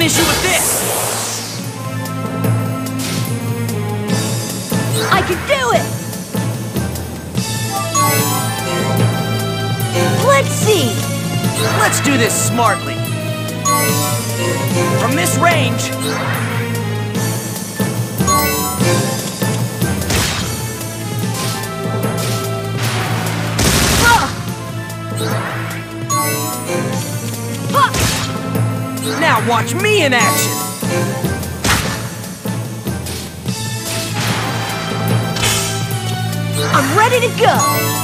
issue with this! I can do it! Let's see! Let's do this smartly. From this range... Now watch me in action! I'm ready to go!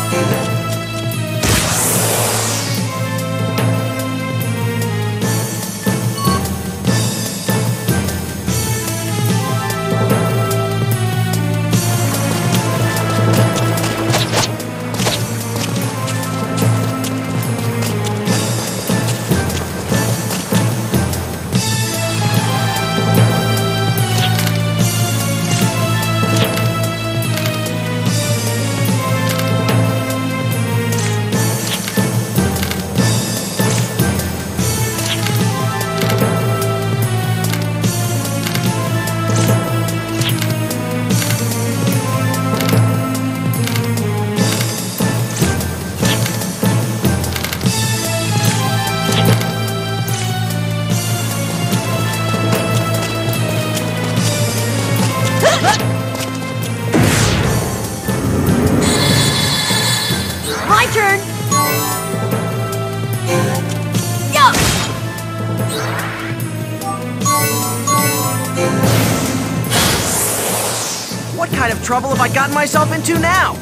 My turn! Yeah! What kind of trouble have I gotten myself into now?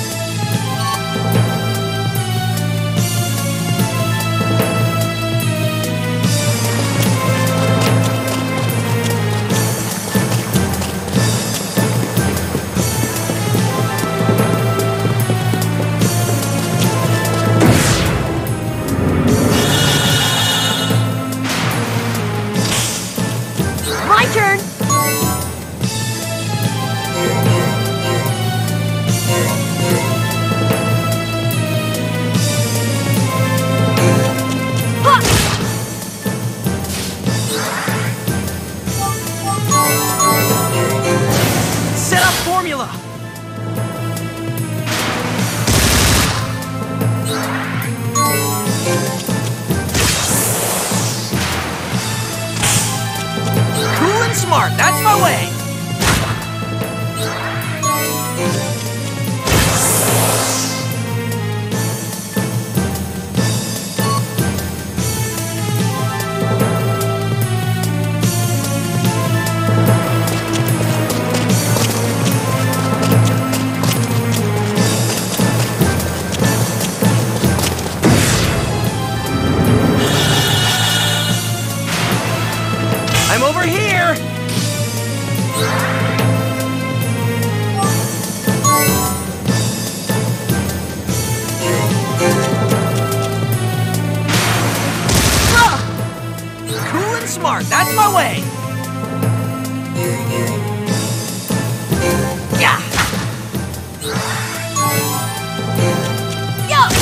My turn! Ha! Set up formula! Cool and smart, that's my way! I'm over here! Cool and smart, that's my way! Yeah! Yeah!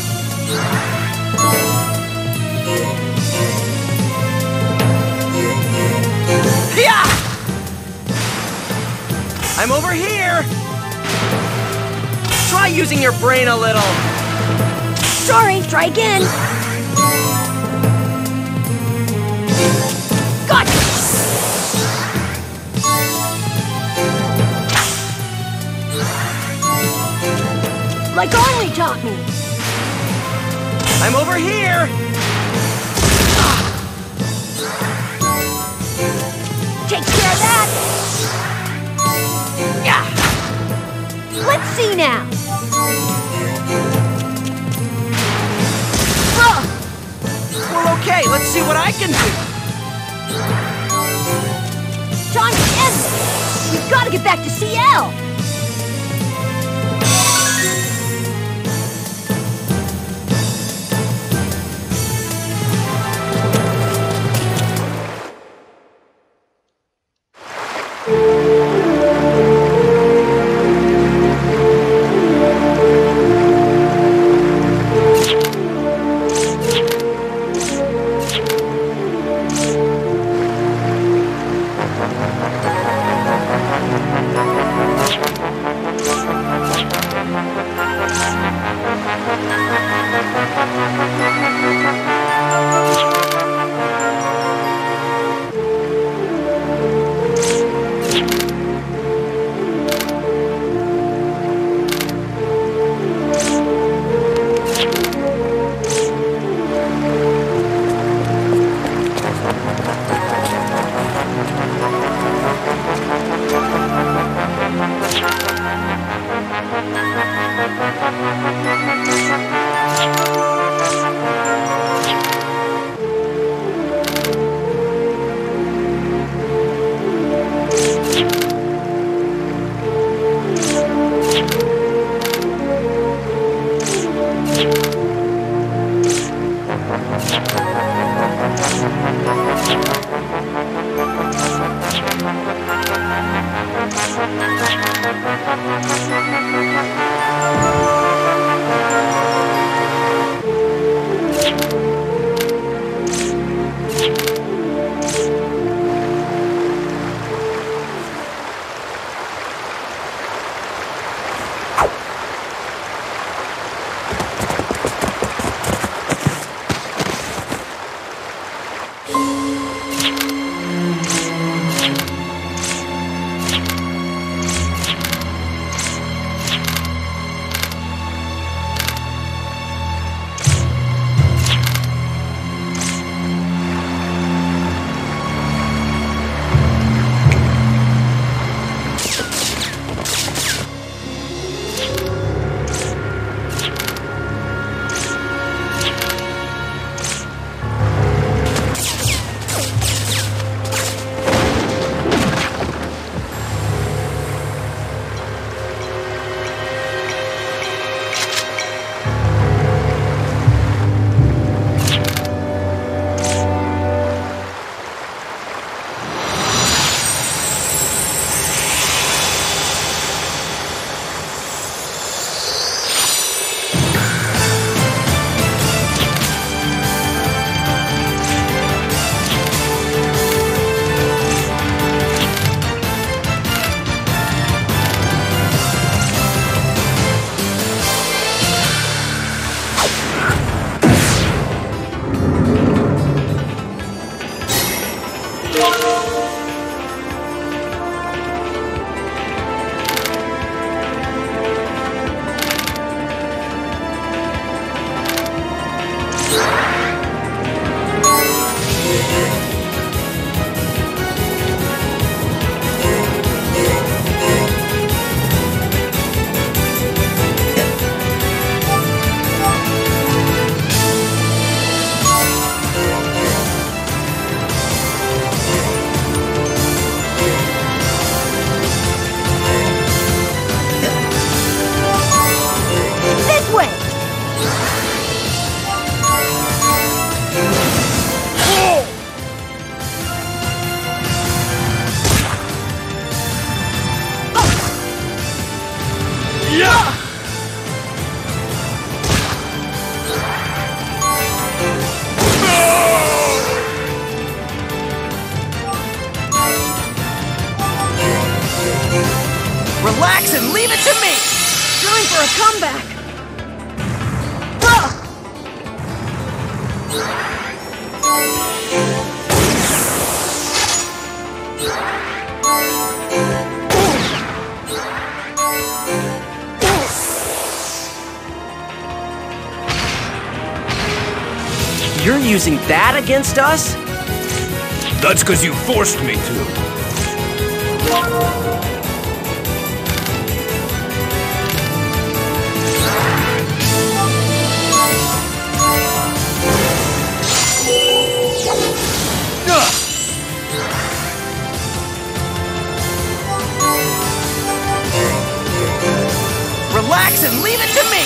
Yeah! I'm over here! Try using your brain a little! Sorry, try again! Gotcha! Like Arlie taught me! I'm over here! Takes care of that! Yeah! Let's see now! Well, okay, let's see what I can do! Time to end this! We've got to get back to CL! Relax and leave it to me! Time for a comeback! You're using that against us? That's because you forced me to. Relax and leave it to me!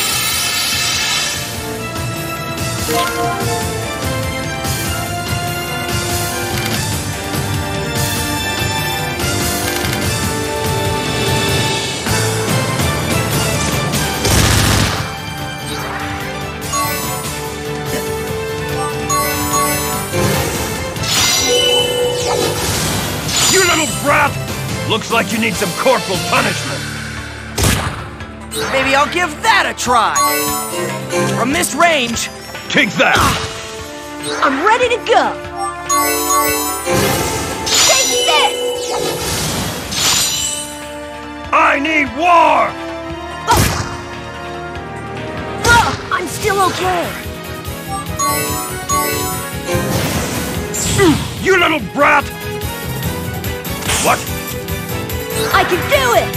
You little brat! Looks like you need some corporal punishment. Maybe I'll give that a try! From this range... Take that! I'm ready to go! Take this! I need war! I'm still okay! You little brat! What? I can do it!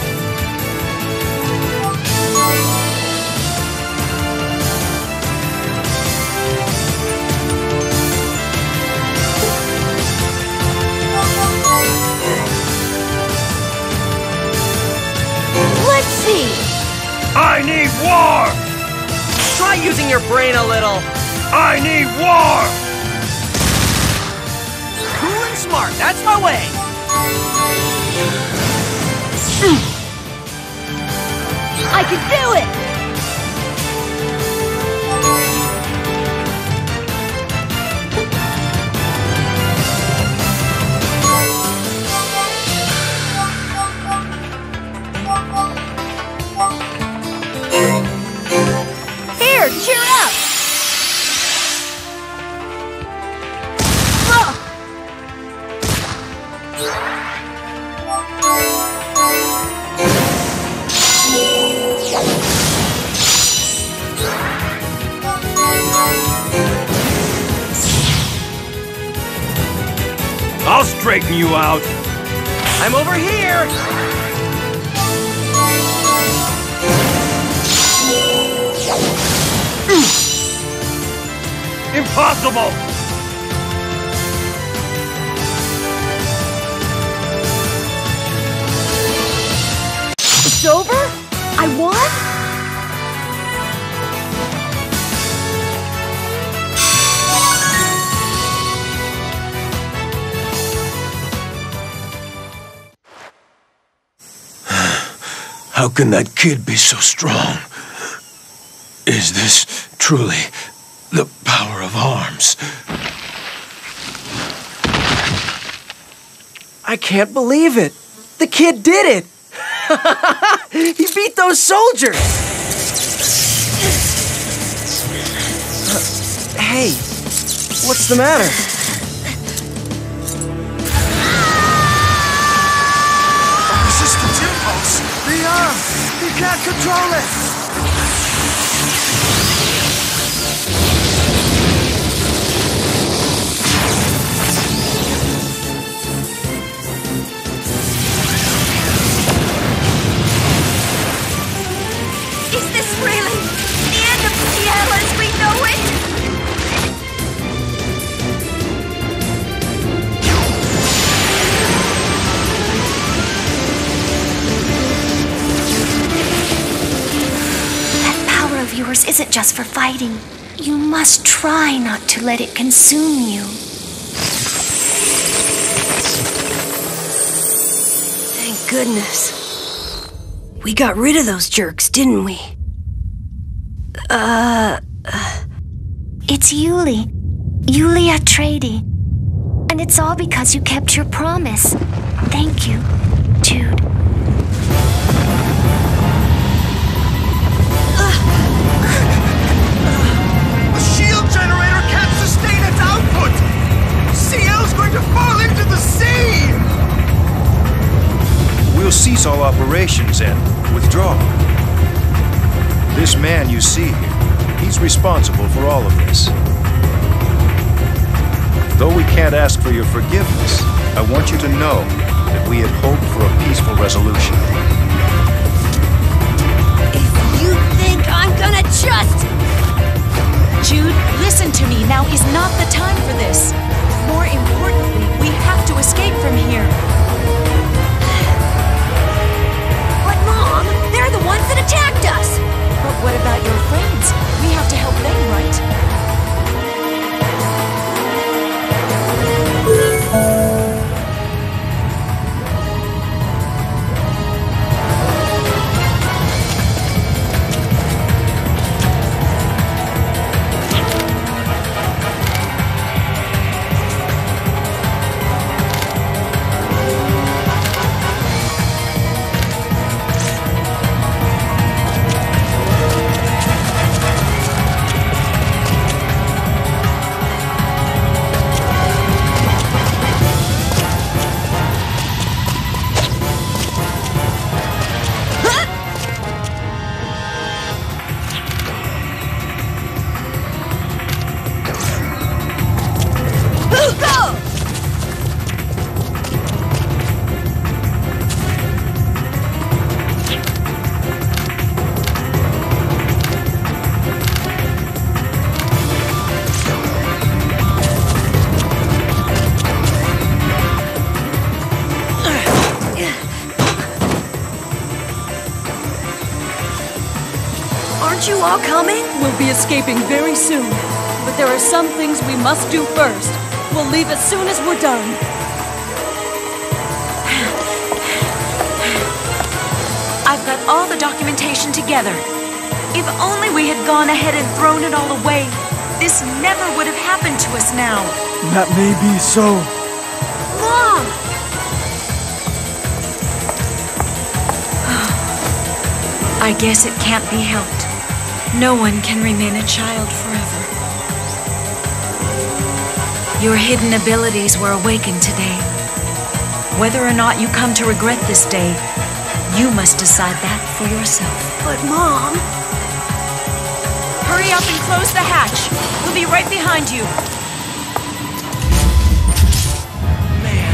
Let's see! I need war! Try using your brain a little! I need war! Cool and smart, that's my way! I can do it! Here, cheer up! I'll straighten you out. I'm over here! Impossible! It's over? I won? How can that kid be so strong? Is this truly the power of arms? I can't believe it! The kid did it! He beat those soldiers! Hey, what's the matter? Resistance impulse! The arm! He can't control it! Is this really the end of TL as we know it? That power of yours isn't just for fighting. You must try not to let it consume you. Thank goodness. We got rid of those jerks, didn't we? It's Yuli. Yuli Atreides. And it's all because you kept your promise. Thank you, Jude. The shield generator can't sustain its output! CL's going to fall into the sea! We'll cease all operations and withdraw. This man you see here, he's responsible for all of this. Though we can't ask for your forgiveness, I want you to know that we had hoped for a peaceful resolution. If you think I'm gonna just... Jude, listen to me. Now is not the time for this. More importantly, we have to escape from here. But Mom, they're the ones that attacked us! But what about your friends? We have to help them, right? Aren't you all coming? We'll be escaping very soon. But there are some things we must do first. We'll leave as soon as we're done. I've got all the documentation together. If only we had gone ahead and thrown it all away, this never would have happened to us now. That may be so. Mom! I guess it can't be helped. No one can remain a child forever. Your hidden abilities were awakened today. Whether or not you come to regret this day, you must decide that for yourself. But Mom... Hurry up and close the hatch. We'll be right behind you. Man,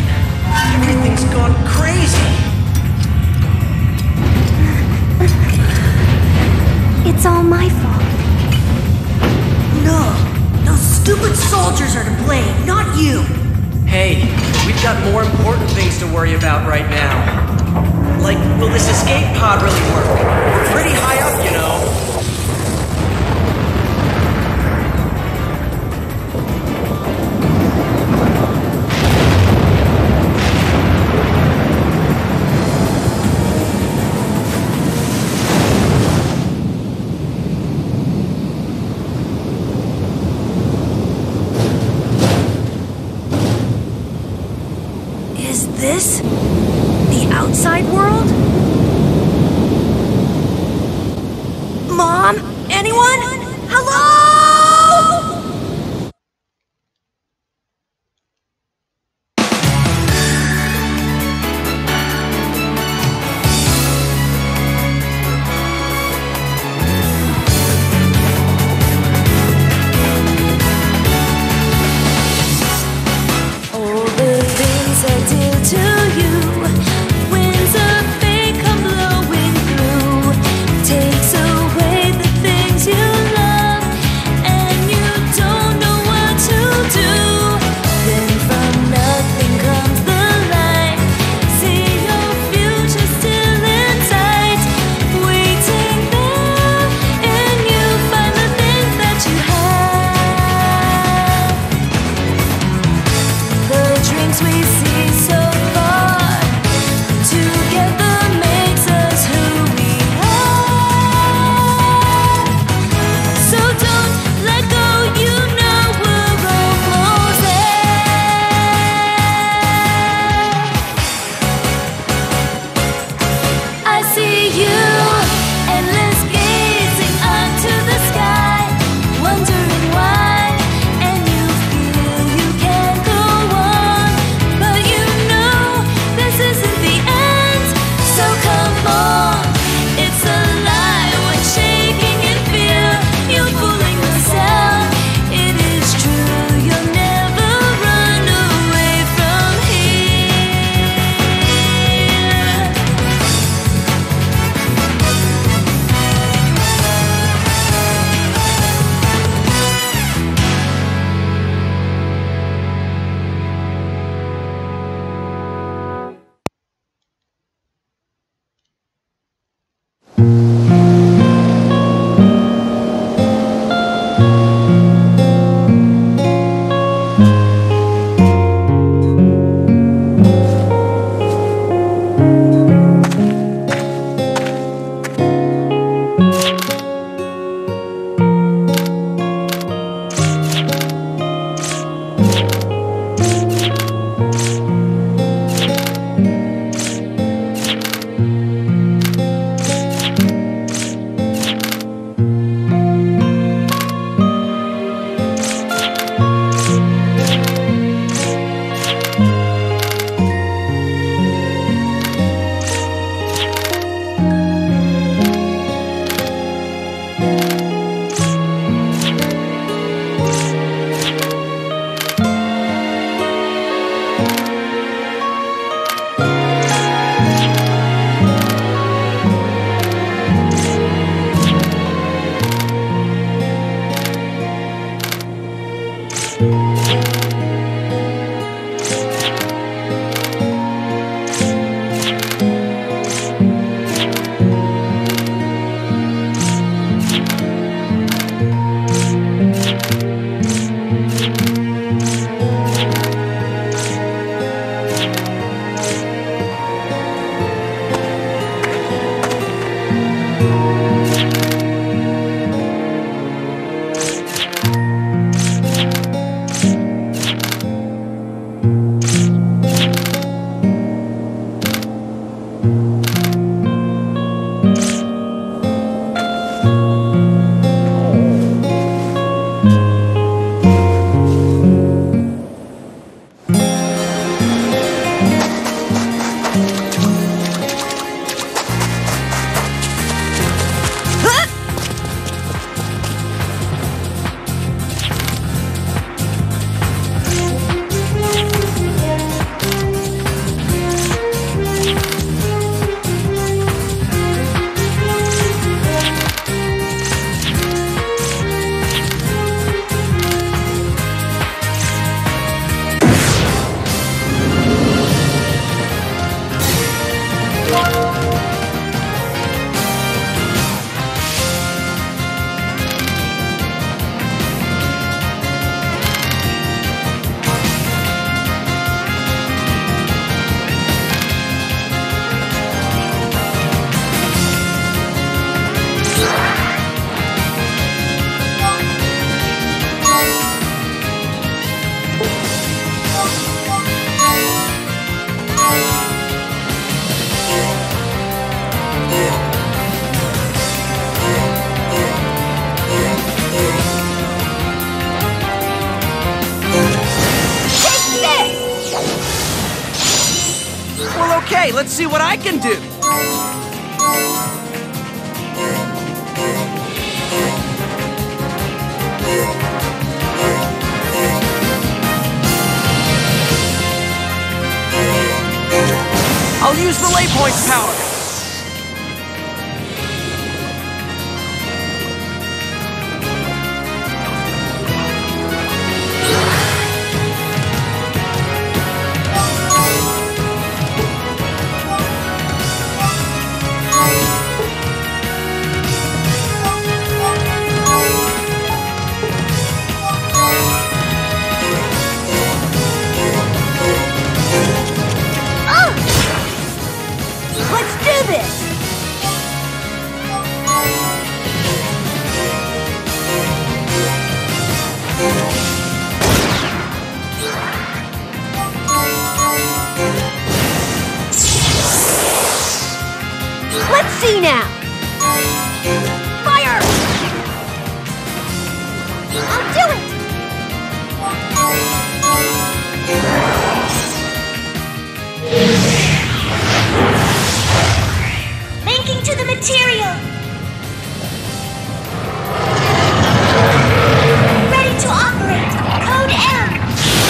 We've got more important things to worry about right now. Like, will this escape pod really work? We're pretty high up, you know. Is this the outside world? Mom? Anyone? Hello? All the things I did to you, winds of fate come blowing through, takes away the things you love, and you don't know what to do. Then from nothing comes the light, see your future still in sight, waiting there, and you find the things that you have. The dreams we see so far together makes us who we are. So don't let go, you know we're almost there. I see you, endless gazing up to the sky, wondering why, and you feel you can't go on, but you Okay, let's see what I can do. I'll use the lay point's power. Let's see now! Fire! I'll do it! Linking to the material! Ready to operate! Code M!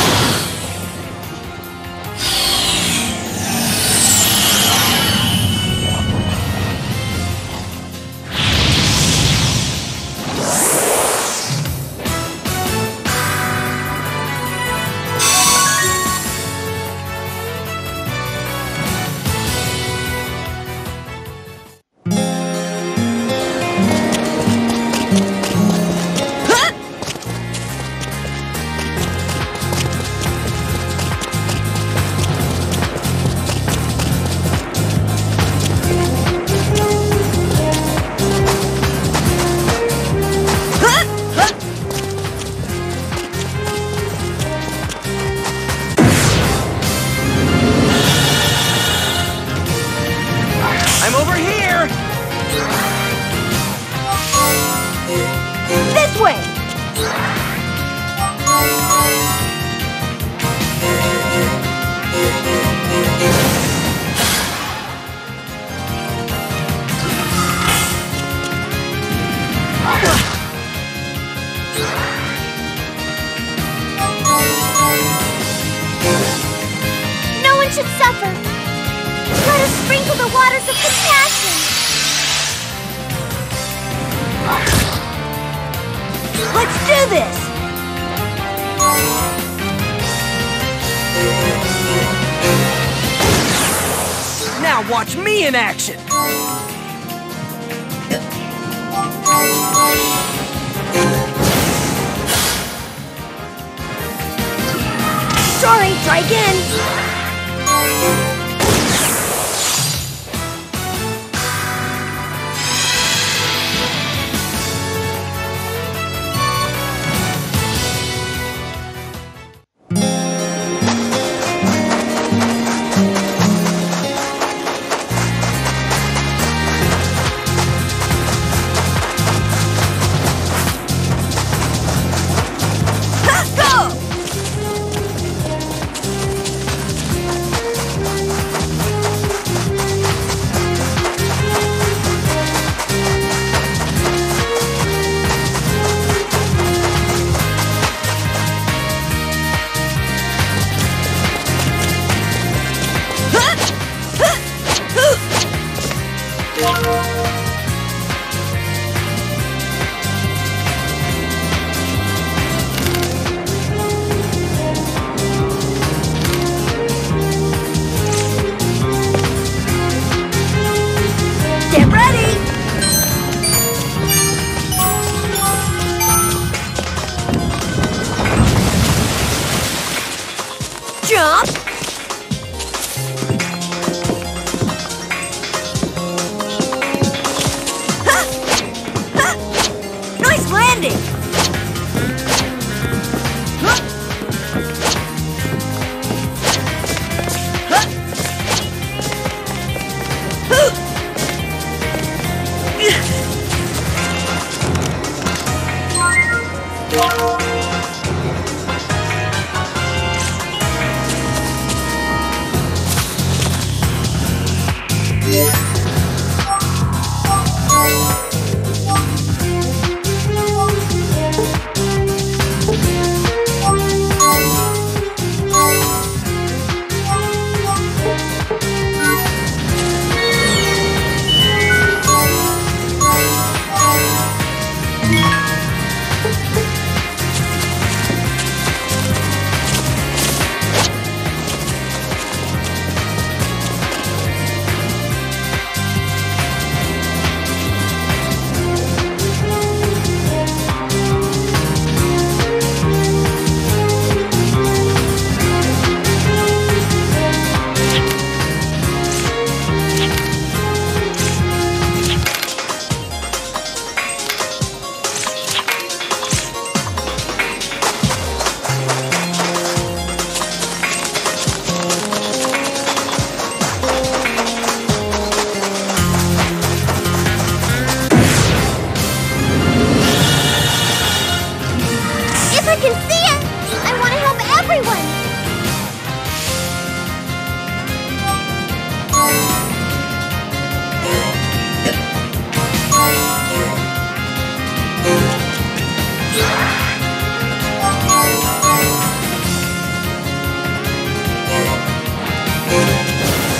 I'm over here! This way! No one should suffer. Let us sprinkle the waters of compassion. Let's do this! Now watch me in action! Sorry, try again.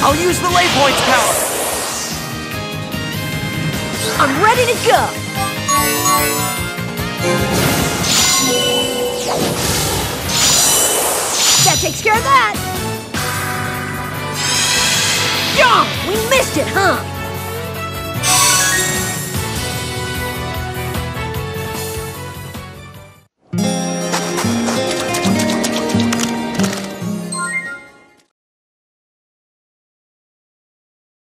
I'll use the lay point's power. I'm ready to go! That takes care of that! Darn! We missed it, huh?